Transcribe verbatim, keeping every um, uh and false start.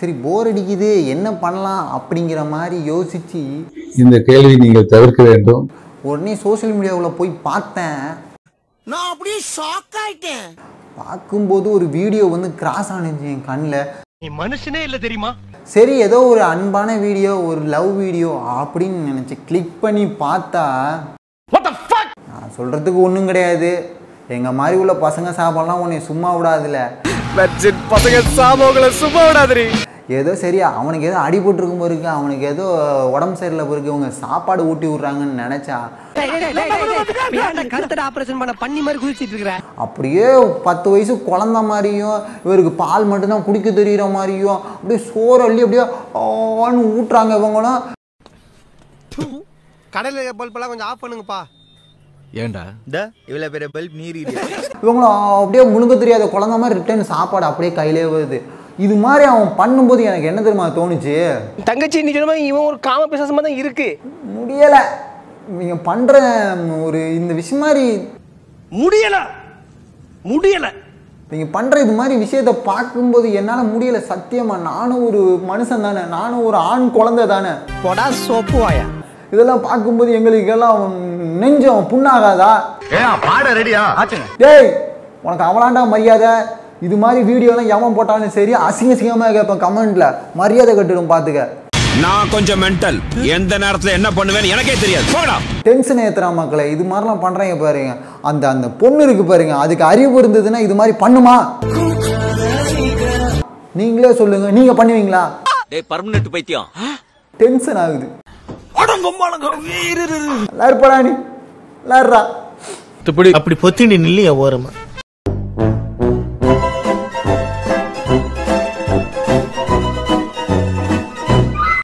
சரி போர் அடிக்குது என்ன பண்ணலாம் அப்படிங்கிற மாதிரி யோசிச்சு இந்த கேள்வி நீங்கள் தவிர்க்க வேண்டும். உடனே சோசியல் மீடியாவில் போய் பார்த்தேன். நான் அப்படியே ஷாக் ஆயிட்டேன். பார்க்கும்போது ஒரு வீடியோ வந்து கிராஸ் ஆனிச்சு என் கண்ணில். நீ மனுஷனே இல்லை தெரியுமா? சரி ஏதோ ஒரு அன்பான வீடியோ ஒரு லவ் வீடியோ அப்படின்னு நினச்சி கிளிக் பண்ணி பார்த்தா நான் சொல்கிறதுக்கு ஒன்றும் கிடையாது. எங்கள் மாதிரி உள்ள பசங்க சாப்பாடலாம் உன்னை சும்மா விடாதுல. பசங்க சாப்பாடுகளை சும்மா விடாதுரி. ஏதோ சரியா அவனுக்கு ஏதோ அடிபட்டுருக்கும் போருக்கு அவனுக்கு ஏதோ உடம்பு சரியில்லை போருக்கு இவங்க சாப்பாடு ஊட்டி விட்றாங்கன்னு நினச்சா அப்படியே பத்து வயசு குழந்த மாதிரியும் இவருக்கு பால் மட்டும்தான் குடிக்க தெரியுற மாதிரியும் அப்படியே சோறு அள்ளி அப்படியே ஆன்னு ஊட்டுறாங்க இவங்களும். கடையில் பல்பெல்லாம் கொஞ்சம் ஆஃப் பண்ணுங்கப்பா. ஏண்டா இவ்வளோ பெரிய பல்ப் நீர் இவங்களும் அப்படியே முழுங்க தெரியாத குழந்த மாதிரி ரிட்டர்ன் சாப்பாடு அப்படியே கையிலே வருது. இது மாதிரி அவன் பண்ணும்போது எனக்கு என்ன தெரியுமா தோணுச்சு, தங்கச்சி நீ சொன்ன மாதிரி இவன் ஒரு காம பிசாசமா தான் இருக்கு. முடியலை நீங்க பண்ற ஒரு இந்த விஷயம் மாதிரி முடியல முடியல நீங்க பண்ற இது மாதிரி விஷயத்த பார்க்கும்போது என்னால முடியல சத்தியமா. நானும் ஒரு மனுஷன் தானே, நானும் ஒரு ஆண் குழந்தை தானே. போடா சோப்பு வாயா. இதெல்லாம் பார்க்கும்போது எங்களுக்கு எல்லாம் நெஞ்சம் புண்ணாகாதா? பாட ரெடியா? டேய் உனக்கு அவளாண்டா மரியாதை. இது மாதிரி வீடியோலாம் எவன் போட்டாலும் சரி அசிங்க அசிங்கமாக கேட்பேன் கமெண்ட்ல. மரியாதை கட்டிடும் பார்த்துக்க. நான் கொஞ்சம் மென்டல், எந்த நேரத்தில் என்ன பண்ணுவேன்னு எனக்கே தெரியாது. போடா. டென்ஷன் ஏத்துறா மக்களை. இது மாதிரிலாம் பண்றீங்க பாருங்க. அந்த அந்த பொண்ணு இருக்கு பாருங்க, அதுக்கு அறிவு இருந்ததுன்னா இது மாதிரி பண்ணுமா? நீங்களே சொல்லுங்க, நீங்க பண்ணுவீங்களா? டேய் பர்மனன்ட் பைத்தியம். டென்ஷன் ஆகுது. எல்லாரும் போடா நீ எல்லாரா அப்படி பொத்திண்டி நில்லையா ஓரமா.